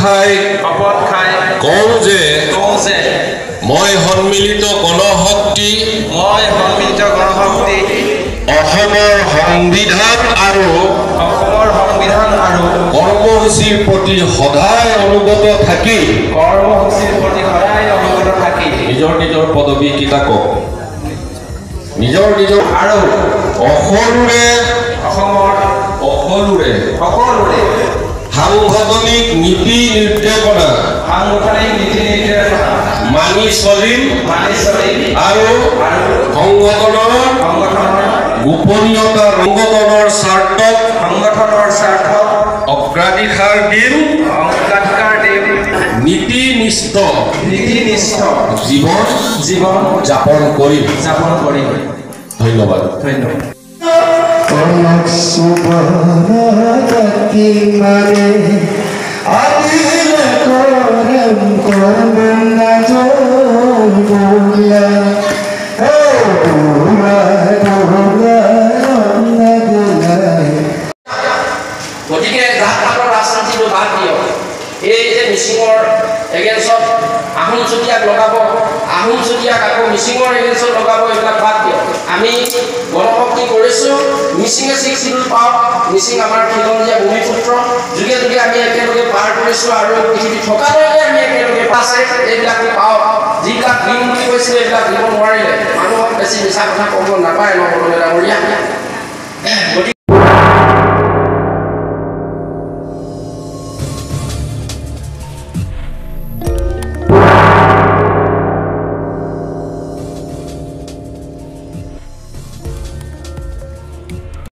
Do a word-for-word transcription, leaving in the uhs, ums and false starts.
খাই শপত খাই কওঁ যে কওঁ যে মই সন্মিলিত গণশক্তি মই সন্মিলিত গণশক্তি অসমৰ সংবিধান আৰু অসমৰ সংবিধান আৰু কৰ্মসূচীৰ প্ৰতি সদায় অনুগত থাকি কৰ্মসূচীৰ প্ৰতি সদায় অনুগত থাকি নিজৰ নিজৰ পদবী কেইটা কওক নিজৰ নিজৰ আৰু অসৰুৰে অসমৰ সকলোৰে সকলোৰে সাংগঠনিক নীতি নিৰ্দেশনা সাংগঠনিক নীতি নিৰ্দেশনা মানি চলিম মানি চলিম আৰু সংগঠনৰ সংগঠনৰ গোপনীয়তা সংগঠনৰ স্বাৰ্থক সংগঠনৰ স্বাৰ্থক অগ্ৰাধিকাৰ দিম অগ্ৰাধিকাৰ দিম নীতিনিষ্ঠ নীতিনিষ্ঠ জীৱন জীৱন যাপন কৰিম যাপন কৰিম ধন্যবাদ ধন্যবাদ Anak subhanati mare adil koram koram najolya hey pura pura nagla গতিকে জাতপাতৰ ৰাজনীতিটো বাদ দিয়ক এই যে মিচিঙৰ এগেইনষ্টত আহোম চুতীয়াক লগাব আহোম চুতীয়াক আকৌ মিচিঙৰ এগেইনষ্টত লগাব এইবিলাক বাদ দিয়ক আমি গণশক্তি কৰিছোঁ মিচিঙে ছিক্স চিডুল পাওক মিচিং আমাৰ খিলঞ্জীয়া ভূমিপুত্ৰ যুগে যুগে আমি একেলগে পাৰ কৰিছোঁ আৰু পৃথিৱী থকালৈকে আমি একেলগে পাছে এইবিলাক পাওক যিবিলাক দিম বুলি কৈছিলে এইবিলাক দিব নোৱাৰিলে মানুহক বেছি মিছা কথা ক'ব নাপায় নক'বলৈ ডাঙৰীয়া